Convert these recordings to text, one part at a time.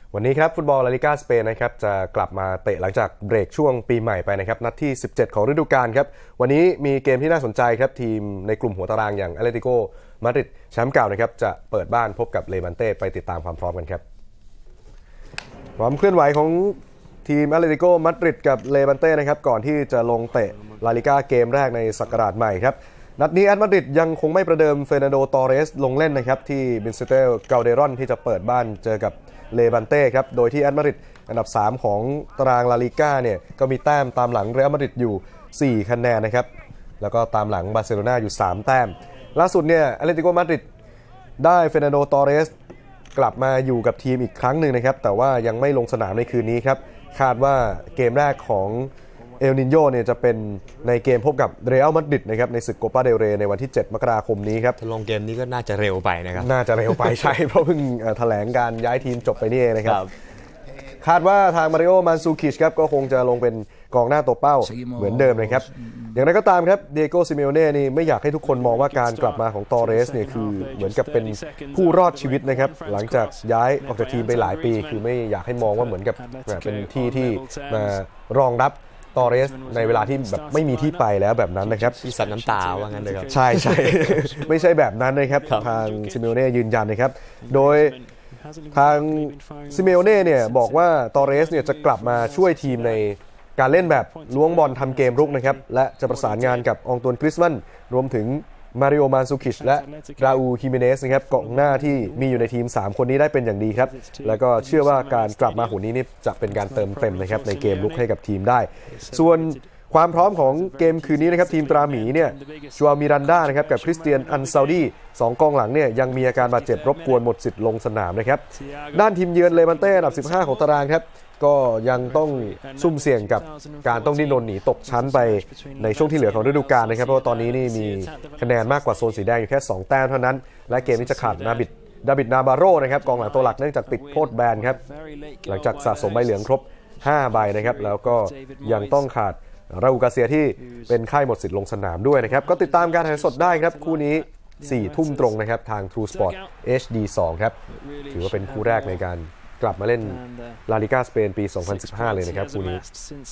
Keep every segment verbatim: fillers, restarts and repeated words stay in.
วันนี้ครับฟุตบอลลาลิก้าสเปนนะครับจะกลับมาเตะหลังจากเบรกช่วงปีใหม่ไปนะครับนัดที่สิบเจ็ดของฤดูกาลครับวันนี้มีเกมที่น่าสนใจครับทีมในกลุ่มหัวตารางอย่างแอตเลติโกมาดริดแชมป์เก่านะครับจะเปิดบ้านพบกับเลวันเต้ไปติดตามความพร้อมกันครับความเคลื่อนไหวของทีมแอตเลติโกมาดริดกับเลวันเต้นะครับก่อนที่จะลงเตะลาลิก้าเกมแรกในศักราชใหม่ครับนัดนี้แอตมาดริดยังคงไม่ประเดิมเฟอร์นันโดตอเรสลงเล่นนะครับที่บินเซเตลเกาเดรอนที่จะเปิดบ้านเจอกับเลวันเต้ครับโดยที่แอตมาดริดอันดับสามของตารางลาลิก้าเนี่ยก็มีแต้มตามหลังเรอัลมาดริดอยู่สี่คะแนนนะครับแล้วก็ตามหลังบาร์เซโลนาอยู่สามแต้มล่าสุดเนี่ยแอตเลติโกมาดริดได้เฟอร์นันโดตอเรสกลับมาอยู่กับทีมอีกครั้งหนึ่งนะครับแต่ว่ายังไม่ลงสนามในคืนนี้ครับคาดว่าเกมแรกของเอลนิโญเนี่ยจะเป็นในเกมพบกับเรอัลมาดริดนะครับในศึกโคปาเดลเรย์ในวันที่เจ็ดมกราคมนี้ครับลงเกมนี้ก็น่าจะเร็วไปนะครับน่าจะเร็วไปใช่เพราะเพิ่งแถลงการย้ายทีมจบไปนี่เองนะครับคาดว่าทางมาริโอมันซูคิชครับก็คงจะลงเป็นกองหน้าตัวเป้าเหมือนเดิมนะครับอย่างไรก็ตามครับเดียโก้ซิเมโอเน่นี่ไม่อยากให้ทุกคนมองว่าการกลับมาของตอเรสเนี่ยคือเหมือนกับเป็นผู้รอดชีวิตนะครับหลังจากย้ายออกจากทีมไปหลายปีคือไม่อยากให้มองว่าเหมือนกับเป็นที่ที่มารองรับตอเรสในเวลาที่แบบไม่มีที่ไปแล้วแบบนั้นนะครับอีสันน้ำตาว่างั้นเลยครับใช่ใช่ไม่ใช่แบบนั้นนะครับทางซิเมโอเน่ยืนยันนะครับโดยทางซิเมโอเน่เนี่ยบอกว่าตอเรสเนี่ยจะกลับมาช่วยทีมในการเล่นแบบล้วงบอลทำเกมรุกนะครับและจะประสานงานกับองตวนกริซมันรวมถึงมาริโอมันซูคิชและราอูฮิเมเนสนะครับกองหน้าที่มีอยู่ในทีมสามคนนี้ได้เป็นอย่างดีครับแล้วก็เชื่อว่าการกลับมาหุ่นนี้นี่จะเป็นการเติมเต็มนะครับในเกมรุกให้กับทีมได้ส่วนความพร้อมของเกมคืนนี้นะครับทีมตราหมีเนี่ยชัวมิรันดานะครับกับคริสเตียนอันซาดีสองกองหลังเนี่ยยังมีอาการบาดเจ็บรบกวนหมดสิทธิ์ลงสนามนะครับด้านทีมเยือนเลวันเต้อันดับสิบห้าของตารางครับก็ยังต้องซุ่มเสี่ยงกับการต้องดิ้นรนหนีตกชั้นไปในช่วงที่เหลือของฤดูกาลนะครับเพราะว่าตอนนี้นี่มีคะแนนมากกว่าโซนสีแดงอยู่แค่สองแต้มเท่านั้นและเกมนี้จะขาดนาบิดดาบิดนาบาโรนะครับกองหลังตัวหลักเนื่องจากติดโทษแบนครับหลังจากสะสมใบเหลืองครบห้าใบนะครับแล้วก็ยังต้องขาดราอูกาเซียที่เป็นค่ายหมดสิทธิ์ลงสนามด้วยนะครับก็ติดตามการถ่ายสดได้ครับคู่นี้สี่ทุ่มตรงนะครับทาง True Sport เอช ดี สองครับถือว่าเป็นคู่แรกในการกลับมาเล่นลาลิก้าสเปนปีสองพันสิบห้าเลยนะครับคู่นี้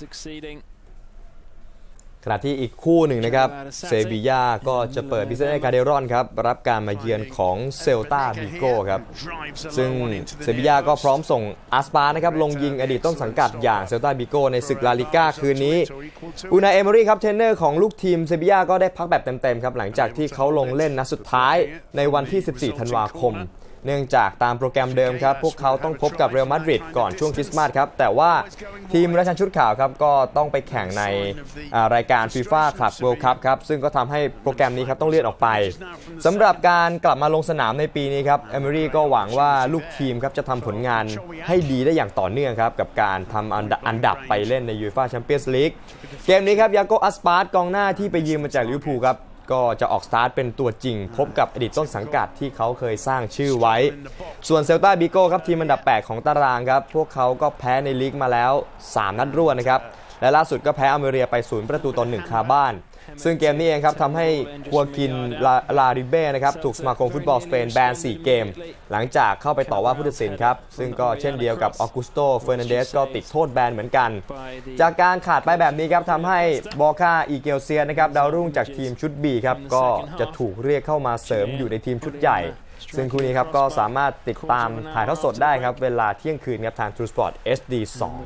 ขณะที่อีกคู่หนึ่งนะครับเซบีย่าก็จะเปิดบิสเนสกาเดรอนครับรับการมาเยือนของเซลตาบิโก้ครับซึ่งเซบีย่าก็พร้อมส่งอาสปานะครับลงยิงอดีตต้นสังกัดอย่างเซลตาบิโก้ในศึกลาลิก้าคืนนี้อูนาเอมอรี่ครับเทรนเนอร์ของลูกทีมเซบีย่าก็ได้พักแบบเต็มๆครับหลังจากที่เขาลงเล่นนัดสุดท้ายในวันที่สิบสี่ธันวาคมเนื่องจากตามโปรแกรมเดิมครับพวกเขาต้องพบกับเรอัลมาดริดก่อนช่วงคริสต์มาสครับแต่ว่าทีมราชันชุดขาวครับก็ต้องไปแข่งในรายการ FIFA Club World Cup ครับซึ่งก็ทำให้โปรแกรมนี้ครับต้องเลื่อนออกไปสำหรับการกลับมาลงสนามในปีนี้ครับเอเมอรี่ก็หวังว่าลูกทีมครับจะทำผลงานให้ดีได้อย่างต่อเนื่องครับกับการทำอันดับไปเล่นในยูฟ่าแชมเปี้ยนส์ลีกเกมนี้ครับยาโกอัสปาร์ตกองหน้าที่ไปยืมมาจากลิเวอร์พูลครับก็จะออกสตาร์ทเป็นตัวจริงพบกับอดีตต้นสังกัดที่เขาเคยสร้างชื่อไว้ส่วนเซลตาบิโก้ครับทีมอันดับแปดของตารางครับพวกเขาก็แพ้ในลีกมาแล้วสามนัดรวดนะครับและล่าสุดก็แพ้อเมริกาไปศูนย์ประตูต่อหนึ่งคาบ้านซึ่งเกมนี้เองครับทำให้วัวกินลาริเบ้นะครับถูกสมาคมฟุตบอลสเปนแบนสี่เกมหลังจากเข้าไปต่อว่าผู้ตัดสินครับซึ่งก็เช่นเดียวกับออกุสโตเฟอร์นันเดสก็ติดโทษแบนเหมือนกันจากการขาดไปแบบนี้ครับทำให้บอค่าอีเกลเซียนะครับดาวรุ่งจากทีมชุด B ครับก็จะถูกเรียกเข้ามาเสริมอยู่ในทีมชุดใหญ่ซึ่งคู่นี้ครับก็สามารถติดตามถ่ายทอดสดได้ครับเวลาเที่ยงคืนครับทาง True Sport เอช ดี สอง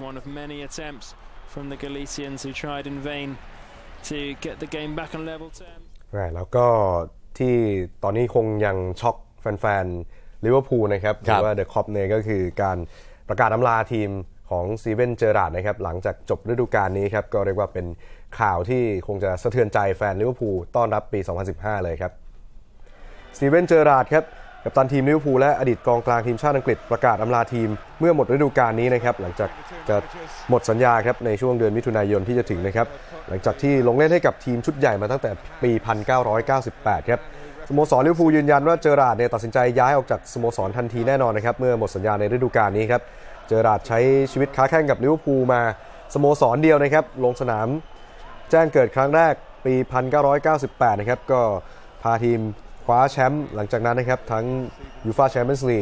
to get the game back on level terms แล้วก็ที่ตอนนี้คงยังช็อกแฟนๆลิเวอร์พูลนะครับหรือว่าเดอะคอปเนี่ยก็คือการประกาศอำลาทีมของสตีเวนเจอราร์ดนะครับหลังจากจบฤดูกาลนี้ครับก็เรียกว่าเป็นข่าวที่คงจะสะเทือนใจแฟนลิเวอร์พูลต้อนรับปีสองพันสิบห้าเลยครับสตีเวนเจอราร์ดครับกัปตันทีมลิเวอร์พูลและอดีตกองกลางทีมชาติอังกฤษประกาศอำลาทีมเมื่อหมดฤดูกาลนี้นะครับหลังจากจะหมดสัญญาครับในช่วงเดือนมิถุนายนที่จะถึงนะครับหลังจากที่ลงเล่นให้กับทีมชุดใหญ่มาตั้งแต่ปีหนึ่งพันเก้าร้อยเก้าสิบแปดครับสโมสรลิเวอร์พูลยืนยันว่าเจอราร์ดเนี่ยตัดสินใจย้ายออกจากสโมสรทันทีแน่นอนนะครับเมื่อหมดสัญญาในฤดูกาลนี้ครับเจอราร์ดใช้ชีวิตค้าแข่งกับลิเวอร์พูลมาสโมสรเดียวนะครับลงสนามแจ้งเกิดครั้งแรกปีหนึ่งพันเก้าร้อยเก้าสิบแปดนะครับก็พาทีมคว้าแชมป์หลังจากนั้นนะครับทั้งยูฟ่าแชมเปี้ยนส์ลีก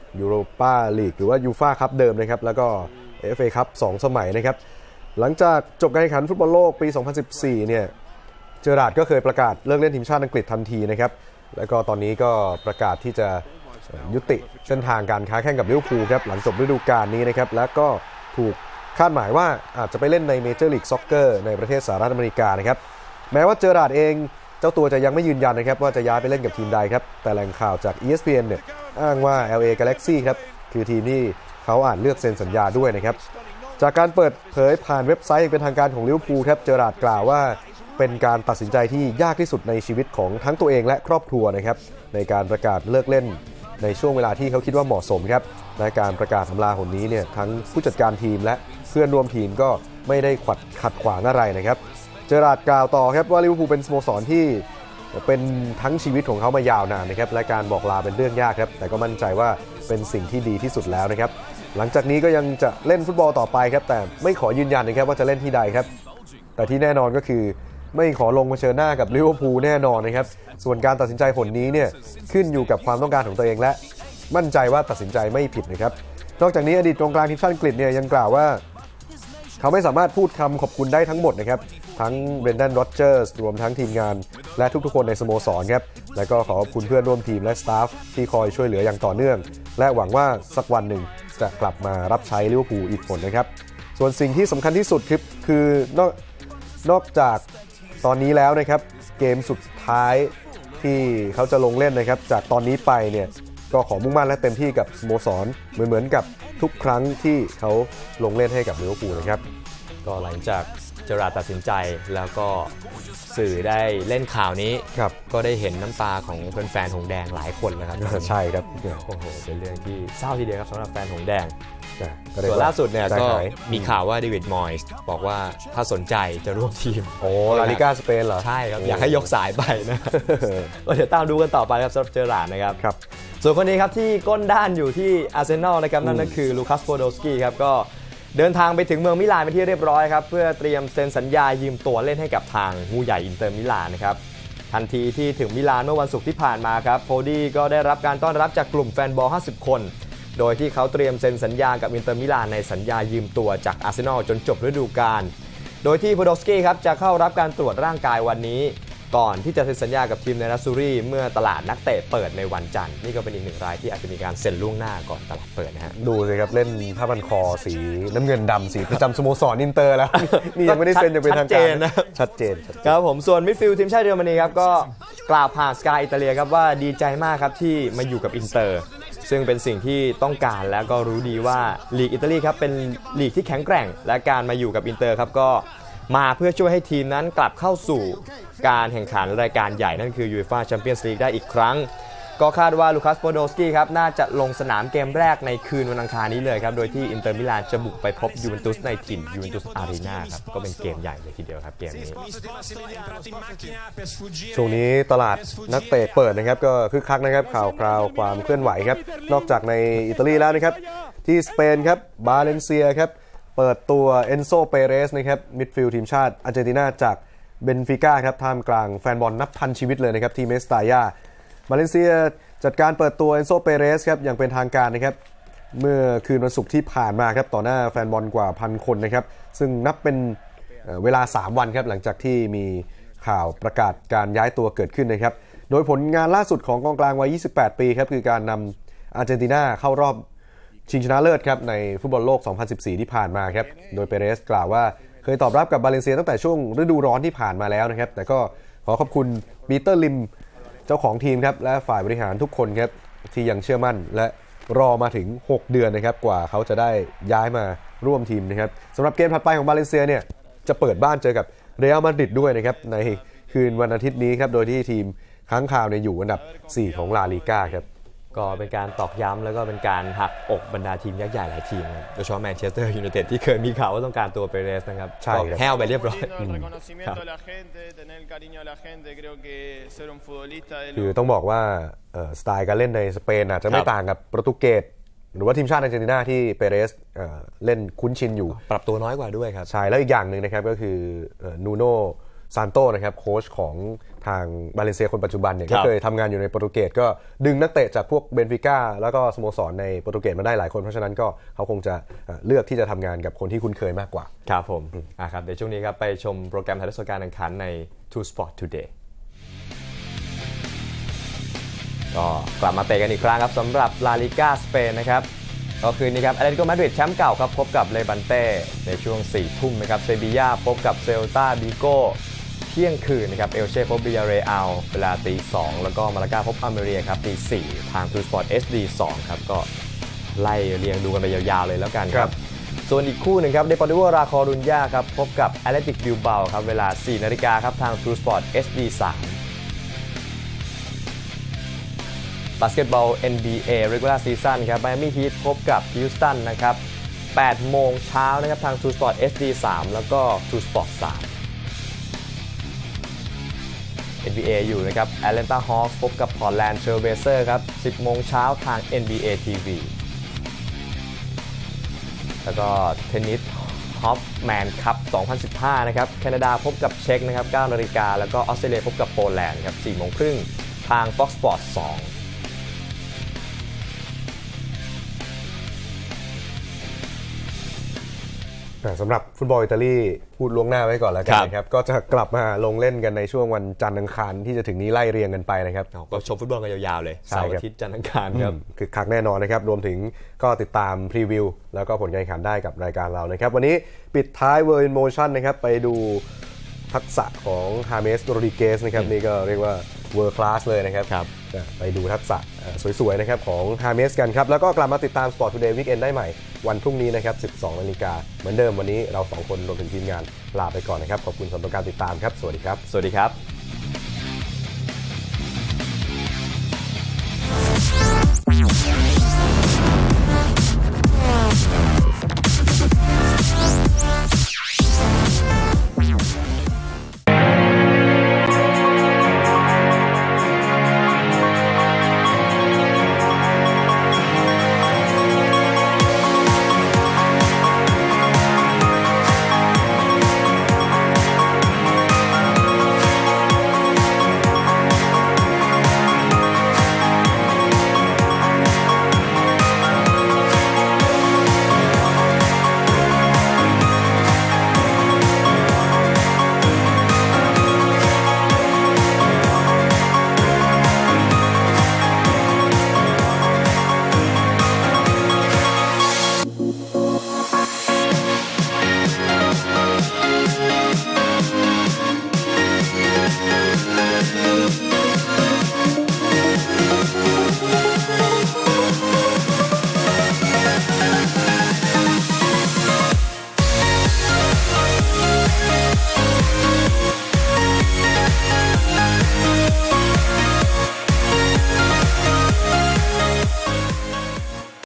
ยูโรปาลีกหรือว่ายูฟ่าคัพเดิมนะครับแล้วก็ เอฟ เอ คัพสองสมัยนะครับหลังจากจบการแข่งขันฟุตบอลโลกปี สองพันสิบสี่ เนี่ยเจอราร์ดก็เคยประกาศเลิกเล่นทีมชาติอังกฤษทันทีนะครับแล้วก็ตอนนี้ก็ประกาศที่จะยุติเส้นทางการค้าแข่งกับลิเวอร์พูลครับหลังจบฤดูกาลนี้นะครับแล้วก็ถูกคาดหมายว่าอาจจะไปเล่นในเมเจอร์ลีกซ็อกเกอร์ในประเทศสหรัฐอเมริกานะครับแม้ว่าเจอราร์ดเองเจ้าตัวจะยังไม่ยืนยันนะครับว่าจะย้ายไปเล่นกับทีมใดครับแต่แหล่งข่าวจาก อี เอส พี เอ็น เนี่ยอ้างว่า แอล เอ Galaxy ครับคือทีมที่เขาอาจเลือกเซ็นสัญญาด้วยนะครับจากการเปิดเผยผ่านเว็บไซต์เป็นทางการของลิเวอร์พูลครับเจอราร์ดกล่าวว่าเป็นการตัดสินใจที่ยากที่สุดในชีวิตของทั้งตัวเองและครอบครัวนะครับในการประกาศเลิกเล่นในช่วงเวลาที่เขาคิดว่าเหมาะสมครับและการประกาศอำลาหนนี้เนี่ยทั้งผู้จัดการทีมและเพื่อนร่วมทีมก็ไม่ได้ขัดขัดขวางอะไรนะครับเจอราร์ดกล่าวต่อครับว่าลิเวอร์พูลเป็นสโมสรที่เป็นทั้งชีวิตของเขามายาวนานนะครับและการบอกลาเป็นเรื่องยากครับแต่ก็มั่นใจว่าเป็นสิ่งที่ดีที่สุดแล้วนะครับหลังจากนี้ก็ยังจะเล่นฟุตบอลต่อไปครับแต่ไม่ขอยืนยันนะครับว่าจะเล่นที่ใดครับแต่ที่แน่นอนก็คือไม่ขอลงเผชิญหน้ากับลิเวอร์พูลแน่นอนนะครับส่วนการตัดสินใจผลนี้เนี่ยขึ้นอยู่กับความต้องการของตัวเองและมั่นใจว่าตัดสินใจไม่ผิดนะครับนอกจากนี้อดีตกองกลางทีมชาติอังกฤษเนี่ยยังกล่าวว่าเขาไม่สามารถพูดคำขอบคุณได้ทั้งหมดนะครับทั้งเบรนดัน โรเจอร์สรวมทั้งทีมงานและทุกๆคนในสโมสรครับและก็ขอขอบคุณเพื่อนร่วมทีมและสตาฟที่คอยช่วยเหลืออย่างต่อเนื่องและหวังว่าสักวันหนึ่งจะกลับมารับใช้ลิเวอร์พูลอีกผลนะครับส่วนสิ่งที่สำคัญที่สุดคือคือนอกนอกจากตอนนี้แล้วนะครับเกมสุดท้ายที่เขาจะลงเล่นนะครับจากตอนนี้ไปเนี่ยก็ขอมุ่งมั่นและเต็มที่กับสโมสรเหมือนเหมือนกับทุกครั้งที่เขาลงเล่นให้กับลิเวอร์พูลนะครับก็หลังจากเจอราร์ดตัดสินใจแล้วก็สื่อได้เล่นข่าวนี้ก็ได้เห็นน้ำตาของแฟนๆหงแดงหลายคนนะครับใช่ครับโอ้โหเป็นเรื่องที่เศร้าทีเดียวครับสำหรับแฟนหงแดงส่วนล่าสุดเนี่ยก็มีข่าวว่าเดวิดมอยส์บอกว่าถ้าสนใจจะร่วมทีมโอ้ลาลิก้าสเปนเหรอใช่ครับอยากให้ยกสายไปนะก็เดี๋ยวตามดูกันต่อไปครับสำหรับเจอราร์ดนะครับครับส่วนคนนี้ครับที่ก้นด้านอยู่ที่อาร์เซนอลนะครับนั่นก็คือลูคัส โพโดสกี้ครับก็เดินทางไปถึงเมืองมิลานเป็นที่เรียบร้อยครับเพื่อเตรียมเซ็นสัญญายืมตัวเล่นให้กับทางงูใหญ่อินเตอร์มิลานนะครับทันทีที่ถึงมิลานเมื่อวันศุกร์ที่ผ่านมาครับโพดี้ก็ได้รับการต้อนรับจากกลุ่มแฟนบอลห้าสิบคนโดยที่เขาเตรียมเซ็นสัญญากับอินเตอร์มิลานในสัญญายืมตัวจากอาร์เซนอลจนจบฤดูกาลโดยที่โพโดสกี้ครับจะเข้ารับการตรวจร่างกายวันนี้ก่อนที่จะเซ็นสัญญากับทีมในรัสซูรีเมื่อตลาดนักเตะเปิดในวันจันทร์นี่ก็เป็นอีกหนึ่งรายที่อาจจะมีการเซ็นล่วงหน้าก่อนตลาดเปิดนะฮะดูเลยครับเล่นผ้าพันคอสีน้ำเงินดำสีประจำสโมสรอินเตอร์แล้วนี่ยังไม่ได้เซ็นอย่างเป็นทางการนะชัดเจนครับผมส่วนมิดฟิลด์ทีมชาติเยอรมนีครับก็กล่าวผ่านสกายอิตาเลียครับว่าดีใจมากครับที่มาอยู่กับอินเตอร์ซึ่งเป็นสิ่งที่ต้องการแล้วก็รู้ดีว่าลีกอิตาลีครับเป็นลีกที่แข็งแกร่งและการมาอยู่กับอินเตอร์ครับก็มาเพื่อช่วยให้ทีมนั้นกลับเข้าสู่การแข่งขันรายการใหญ่นั่นคือยูเอฟ่าแชมเปี้ยนส์ลีกได้อีกครั้งก็คาดว่าลูคัส โพโดสกี้ครับน่าจะลงสนามเกมแรกในคืนวันอังคารนี้เลยครับโดยที่อินเตอร์มิลานจะบุกไปพบยูเวนตุสในถิ่นยูเวนตุสอารีนาครับก็เป็นเกมใหญ่เลยทีเดียวครับเกมนี้ช่วงนี้ตลาดนักเตะเปิดนะครับก็คึกคักนะครับข่าวคราวความเคลื่อนไหวครับนอกจากในอิตาลีแล้วนะครับที่สเปนครับบาเลนเซียครับเปิดตัวเอนโซ เปเรสนะครับมิดฟิลด์ทีมชาติอาร์เจนตินาจากเบนฟิก้าครับท่ามกลางแฟนบอลนับพันชีวิตเลยนะครับที่เมสตายาบาเลนเซียจัดการเปิดตัวเอนโซ เปเรสครับอย่างเป็นทางการนะครับเมื่อคืนวันศุกร์ที่ผ่านมาครับต่อหน้าแฟนบอลกว่าพันคนนะครับซึ่งนับเป็นเวลาสามวันครับหลังจากที่มีข่าวประกาศการย้ายตัวเกิดขึ้นนะครับโดยผลงานล่าสุดของกองกลางวัยยี่สิบแปดปีครับคือการนำอาร์เจนตินาเข้ารอบชิงชนะเลิศครับในฟุตบอลโลกสองพันสิบสี่ที่ผ่านมาครับโดยเปเรสกล่าวว่าเคยตอบรับกับบาเลนเซียตั้งแต่ช่วงฤดูร้อนที่ผ่านมาแล้วนะครับแต่ก็ขอขอบคุณปีเตอร์ลิมเจ้าของทีมครับและฝ่ายบริหารทุกคนครับที่ยังเชื่อมั่นและรอมาถึงหกเดือนนะครับกว่าเขาจะได้ย้ายมาร่วมทีมนะครับสำหรับเกมถัดไปของบาเลนเซียเนี่ยจะเปิดบ้านเจอกับเรอัลมาดริดด้วยนะครับในคืนวันอาทิตย์นี้ครับโดยที่ทีมค้างคาวเนี่ยอยู่อันดับสี่ของลาลีก้าครับก็เป็นการตอกย้ำแล้วก็เป็นการหักอกบรรดาทีมยักษ์ใหญ่หลายทีมโดยเฉพาะแมนเชสเตอร์ยูไนเต็ดที่เคยมีข่าวว่าต้องการตัวเปเรสนะครับใช่แห้วไปเรียบร้อยคือต้องบอกว่าสไตล์การเล่นในสเปนอาจจะไม่ต่างกับโปรตุเกสหรือว่าทีมชาติอาร์เจนตินาที่เปเรสเล่นคุ้นชินอยู่ปรับตัวน้อยกว่าด้วยครับใช่แล้วอีกอย่างหนึ่งนะครับก็คือนูโน่ซานโต้นะครับโค้ชของททางบาเลนเซียคนปัจจุบันเนี่ยก็เคยทำงานอยู่ในโปรตุเกสก็ดึงนักเตะจากพวกเบนฟิก้าแล้วก็สโมสรในโปรตุเกสมาได้หลายคนเพราะฉะนั้นก็เขาคงจะเลือกที่จะทำงานกับคนที่คุ้นเคยมากกว่าครับผมอ่ะครับเดี๋ยวช่วงนี้ครับไปชมโปรแกรมถ่ายทอดสดการแข่งขันใน ทู Sport Today ก็กลับมาเตะกันอีกครั้งครับสำหรับลาลิก้าสเปนนะครับก็คืนนี้ครับแอตเลติโกมาดริดแชมป์เก่าครับพบกับเลบันเต้ในช่วงสี่ทุ่มนะครับเซบีย่าพบกับเซลตาบิโกเที่ยงคืนนะครับเอลเช่พบบิยาเรอัลเวลาตีสองแล้วก็มาลากาพบอัลเมเรียครับตีสี่ทาง ทู Sport เอช ดี สองครับก็ไล่เรียงดูกันไปยาวๆเลยแล้วกันครับส่วนอีกคู่หนึ่งครับเดปอร์ติโวราคอรุญญาครับพบกับแอตเลติกบิลเบาครับเวลาสี่นาฬิกาครับทาง ทู Sport เอช ดี สามบาสเกตบอล เอ็น บี เอ Regular Season ครับ Miami Heat พบกับ Houston นะครับแปดโมงเช้านะครับทาง ทู Sport เอช ดี สามแล้วก็ ทู Sport สาม เอ็น บี เอ อยู่นะครับ Atlanta Hawks พบกับ Portland Trail Blazers ครับสิบโมงเช้าทาง เอ็น บี เอ ที วี แล้วก็เทนนิส Hoffman Cup สองพันสิบห้านะครับแคนาดาพบกับเช็กนะครับเก้านาฬิกาแล้วก็ออสเตรเลียพบกับโปแลนด์ครับสี่โมงครึ่งทาง Fox Sports สองสำหรับฟุตบอลอิตาลีพูดล่วงหน้าไว้ก่อนแล้วกันนะครับก็จะกลับมาลงเล่นกันในช่วงวันจันทร์อังคารที่จะถึงนี้ไล่เรียงกันไปนะครับก็ชมฟุตบอลกันยาวๆเลยเสาร์อาทิตย์จันทร์อังคารครับคือคักแน่นอนนะครับรวมถึงก็ติดตามพรีวิวแล้วก็ผลการแข่งขันได้กับรายการเรานะครับวันนี้ปิดท้าย World in Motion นะครับไปดูทักษะของฮาเมสโรดริเกสนะครับนี่ก็เรียกว่า World Class เลยนะครับไปดูทักษะสวยๆนะครับของฮาเมสกันครับแล้วก็กลับมาติดตาม Sport Today Weekend ได้ใหม่วันพรุ่งนี้นะครับ สิบสองนาฬิกาเหมือนเดิมวันนี้เราสองคนรวมถึงทีมงานลาไปก่อนนะครับขอบคุณสำหรับการติดตามครับสวัสดีครับสวัสดีครับ